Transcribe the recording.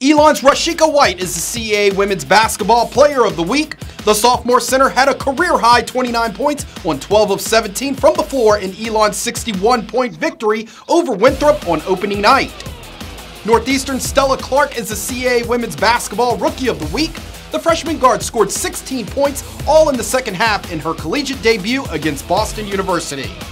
Elon's Rashika White is the CAA Women's Basketball Player of the Week. The sophomore center had a career-high 29 points on 12 of 17 from the floor in Elon's 61-point victory over Winthrop on opening night. Northeastern Stella Clark is the CAA Women's Basketball Rookie of the Week. The freshman guard scored 16 points, all in the second half in her collegiate debut against Boston University.